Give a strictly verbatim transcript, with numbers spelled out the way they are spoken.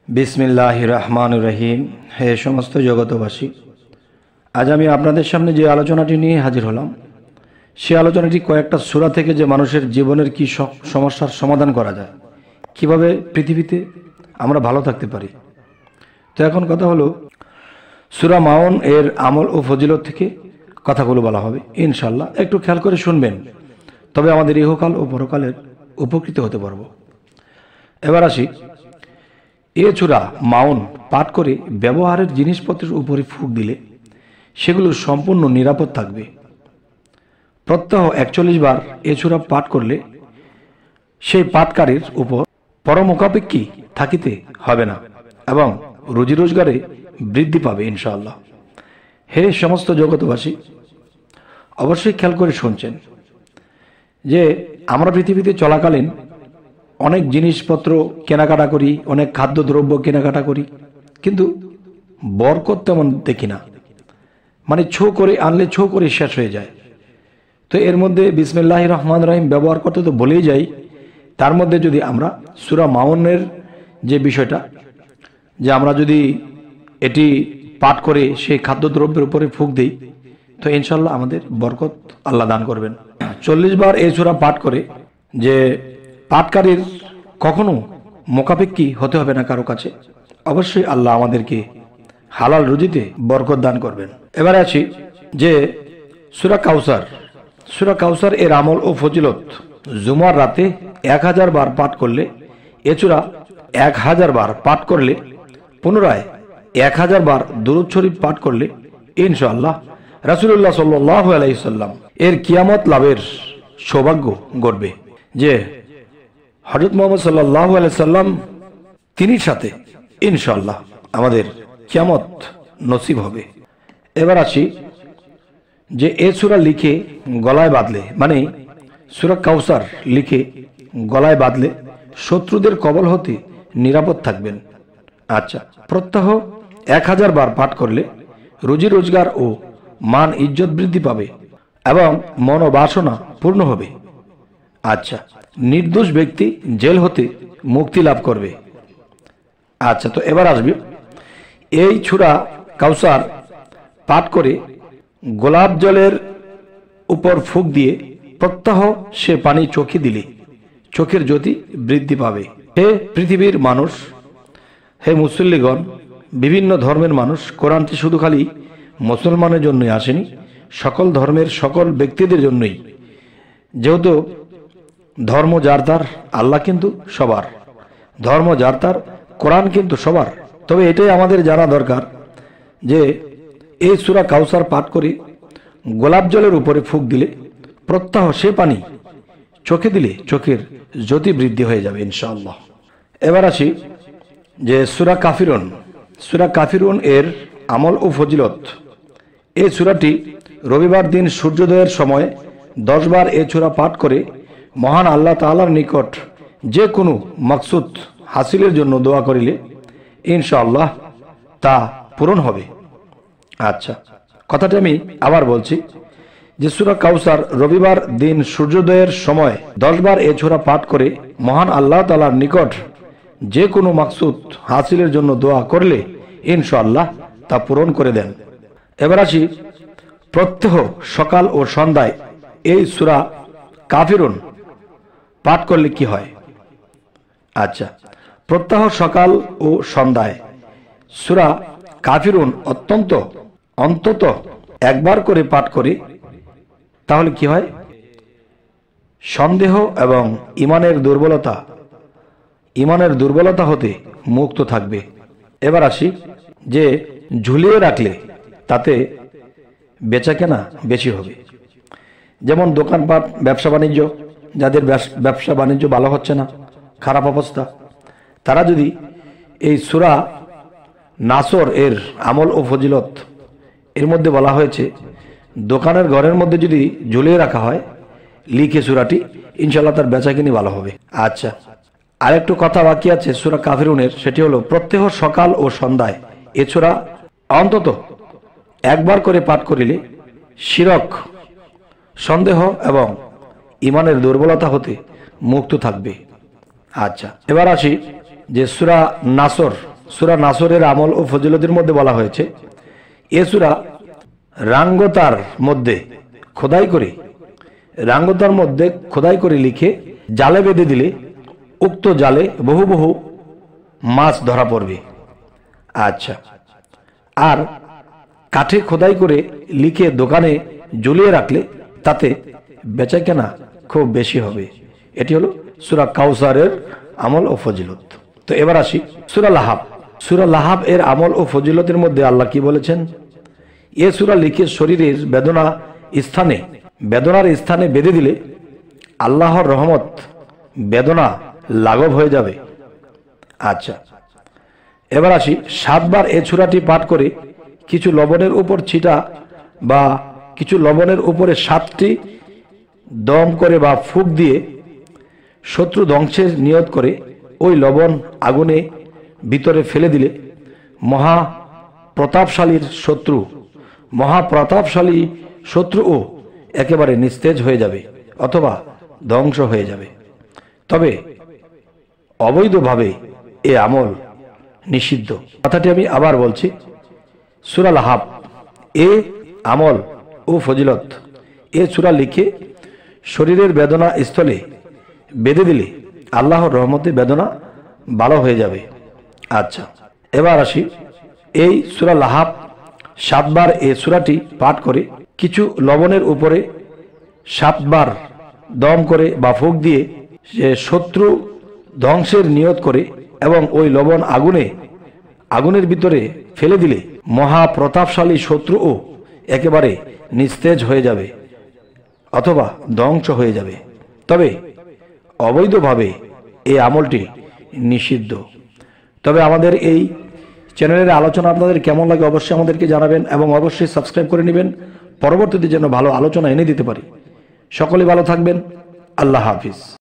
बिस्मिल्लाहिर रहमानिर रहीम। हे समस्त जगतबासी, आज আমি আপনাদের সামনে যে আলোচনাটি নিয়ে হাজির হলাম সেই আলোচনাটি কয়েকটা সূরা থেকে যে মানুষের জীবনের কি সমস্যার সমাধান করা যায়, কিভাবে পৃথিবীতে আমরা ভালো থাকতে পারি। তো এখন কথা হলো সূরা মাউন এর আমল ও ফজিলত থেকে কথাগুলো বলা হবে ইনশাআল্লাহ। একটু খেয়াল করে শুনবেন, তবে আমাদের ইহকাল ও পরকালের উপকৃত হতে পারবো। এবার আসি, এ সূরা মাউন পাঠ করে ব্যবহারের জিনিসপত্রের উপরে ফুঁক দিলে সেগুলো সম্পূর্ণ নিরাপদ থাকবে। প্রত্যহ একচল্লিশ বার এ সূরা পাঠ করলে সেই পাঠকারীর উপর পরমুখাপেক্ষী থাকিতে হবে না এবং রুজি রোজগারে বৃদ্ধি পাবে ইনশাআল্লাহ। হে সমস্ত জগতবাসী, অবশ্যই খেয়াল করে শুনছেন যে আমরা পৃথিবীতে চলাকালীন অনেক জিনিসপত্র কেনাকাটা করি, অনেক খাদ্যদ্রব্য কেনাকাটা করি, কিন্তু বরকত তেমন দেখি না। মানে ছো করে আনলে ছো করে শেষ হয়ে যায়। তো এর মধ্যে বিসমিল্লাহির রহমানির রহিম ব্যবহার করতে তো বলেই যাই, তার মধ্যে যদি আমরা সূরা মাউনের যে বিষয়টা, যে আমরা যদি এটি পাঠ করে সেই খাদ্যদ্রব্যের উপরে ফুঁক দিই তো ইনশাল্লাহ আমাদের বরকত আল্লাহ দান করবেন। চল্লিশ বার এই সূরা পাঠ করে যে পাঠকারীর কখনো মোকাপেক্ষী হতে হবে না কারো কাছে, অবশ্যই আল্লাহ আমাদেরকে হালাল রুজিতে বরকত দান করবেন। এবারে আছি যে সূরা কাউসার। সূরা কাউসার এর আমল ও ফজিলত, জুমার রাতে এক হাজার বার পাঠ করলে, এ সূরা এক হাজার বার পাঠ করলে, পুনরায় এক হাজার বার দুরূদ শরীফ পাঠ করলে ইনশাআল্লাহ রাসূলুল্লাহ সাল্লাল্লাহু আলাইহি সাল্লাম এর কিয়ামত লাভের সৌভাগ্য ঘটবে, যে হযরত মুহাম্মদ সাল্লাল্লাহু আলাইহি সাল্লাম তিনির সাথে ইনশাআল্লাহ আমাদের কিয়ামত নসিব হবে। এবার আসি যে এ সূরা লিখে গলায় বাঁধলে, মানে সূরা কাউসার লিখে গলায় বাঁধলে শত্রুদের কবল হতে নিরাপদ থাকবেন। আচ্ছা, প্রত্যহ এক হাজার বার পাঠ করলে রুজি রোজগার ও মান ইজ্জত বৃদ্ধি পাবে এবং মনোবাসনা পূর্ণ হবে। আচ্ছা, নির্দোষ ব্যক্তি জেল হতে মুক্তি লাভ করবে। আচ্ছা, তো এবার আসবে এই সূরা কাউসার পাঠ করে গোলাপ জলের উপর ফুঁক দিয়ে প্রত্যহ সে পানি চোখে দিলে চোখের জ্যোতি বৃদ্ধি পাবে। হে পৃথিবীর মানুষ, হে মুসল্লিগণ, বিভিন্ন ধর্মের মানুষ, কোরআনটি শুধু খালি মুসলমানের জন্যই আসেনি, সকল ধর্মের সকল ব্যক্তিদের জন্যই। যেহেতু ধর্ম যার তার, আল্লাহ কিন্তু সবার, ধর্ম যার তার, কোরআন কিন্তু সবার। তবে এটাই আমাদের জানা দরকার যে এই সূরা কাউসার পাঠ করে গোলাপ জলের উপরে ফুঁক দিলে প্রত্যহ সে পানি চোখে দিলে চোখের জ্যোতি বৃদ্ধি হয়ে যাবে ইনশাআল্লাহ। এবার আসি যে সূরা কাফিরুন। সূরা কাফিরুন এর আমল ও ফজিলত, এই সূরাটি রবিবার দিন সূর্যোদয়ের সময় দশ বার এই সূরা পাঠ করে মহান আল্লাহ তাআলার নিকট যে কোনো মাকসুদ হাসিলের জন্য দোয়া করিলে ইনশাআল্লাহ তা পূরণ হবে। আচ্ছা, কথাটা আমি আবার বলছি যে সূরা কাউসার রবিবার দিন সূর্যোদয়ের সময় দশ বার এই সূরা পাঠ করে মহান আল্লাহ তাআলার নিকট যে কোনো মাকসুদ হাসিলের জন্য দোয়া করলে ইনশাআল্লাহ তা পূরণ করে দেন। এবার আসি, প্রত্যহ সকাল ও সন্ধ্যায় এই সূরা কাফিরুন পাঠ করলে কি হয়। আচ্ছা, প্রত্যহ সকাল ও সন্ধ্যায় সূরা কাফিরুন অত্যন্ত অন্তত একবার করে পাঠ করে তাহলে কি হয়, সন্দেহ এবং ইমানের দুর্বলতা ইমানের দুর্বলতা হতে মুক্ত থাকবে। এবার আসি যে ঝুলিয়ে রাখলে তাতে বেচাকেনা বেশি হবে। যেমন দোকানপাট, ব্যবসা বাণিজ্য, যাদের ব্যবসা বাণিজ্য ভালো হচ্ছে না, খারাপ অবস্থা, তারা যদি এই সূরা নাসর এর আমল ও ফজিলত, এর মধ্যে বলা হয়েছে দোকানের ঘরের মধ্যে যদি ঝুলিয়ে রাখা হয় লিখে সূরাটি, ইনশাআল্লাহ তার বেচাকেনি ভালো হবে। আচ্ছা, আরেকটু কথা বাকি আছে সূরা কাফিরুনের, সেটি হলো প্রত্যহ সকাল ও সন্ধ্যায় এ সূরা অন্তত একবার করে পাঠ করিলে শিরক, সন্দেহ এবং ইমানের দুর্বলতা হতে মুক্ত থাকবে। আচ্ছা, এবার আসি যে সূরা নাসর সূরা নাসরের আমল ও ফজিলতের মধ্যে বলা হয়েছে এ সূরা রাঙ্গতার মধ্যে খোদাই করে রাঙ্গতার মধ্যে খোদাই করে লিখে জালে বেঁধে দিলে উক্ত জালে বহু বহু মাছ ধরা পড়বে। আচ্ছা, আর কাঠে খোদাই করে লিখে দোকানে ঝুলিয়ে রাখলে তাতে বেচাকেনা খুব বেশি হবে। এটি হলো সূরা কাউসারের আমল ও ফজিলত। তো এবার আসি সূরা লাহাব। সূরা লাহাব এর আমল ও ফজিলতের মধ্যে আল্লাহ কি বলেছেন? এ সূরা লিখে শরীরের বেদনা স্থানে বেদনার স্থানে বেঁধে দিলে আল্লাহর রহমত বেদনা লাঘব হয়ে যাবে। আচ্ছা, এবার আসি সাতবার এ সূরাটি পাঠ করে কিছু লবণের উপর ছিটা বা কিছু লবণের উপরে সাতটি দম করে বা ফুঁক দিয়ে শত্রু ধ্বংসের নিয়ত করে ওই লবণ আগুনে ভিতরে ফেলে দিলে মহা প্রতাপশালীর শত্রু মহা প্রতাপশালী শত্রুও একেবারে নিস্তেজ হয়ে যাবে অথবা ধ্বংস হয়ে যাবে। তবে অবৈধভাবে এ আমল নিষিদ্ধ। কথাটি আমি আবার বলছি, সূরা লাহাব এ আমল ও ফজিলত এ সূরা লিখে শরীরের বেদনা স্থলে বেঁধে দিলে আল্লাহর রহমতে বেদনা ভালো হয়ে যাবে। আচ্ছা, এবার আসি এই সূরা লাহাব সাতবার এ সূরাটি পাঠ করে কিছু লবণের উপরে সাতবার দম করে বা ফুঁক দিয়ে সে শত্রু ধ্বংসের নিয়ত করে এবং ওই লবণ আগুনে আগুনের ভিতরে ফেলে দিলে মহা প্রতাপশালী শত্রুও একেবারে নিস্তেজ হয়ে যাবে অথবা ধ্বংস হয়ে যাবে। তবে অবৈধভাবে এই আমলটি নিষিদ্ধ। তবে আমাদের এই চ্যানেলের আলোচনা আপনাদের কেমন লাগে অবশ্যই আমাদেরকে জানাবেন এবং অবশ্যই সাবস্ক্রাইব করে নেবেন, পরবর্তীতে যেন ভালো আলোচনা এনে দিতে পারি। সকলে ভালো থাকবেন। আল্লাহ হাফিজ।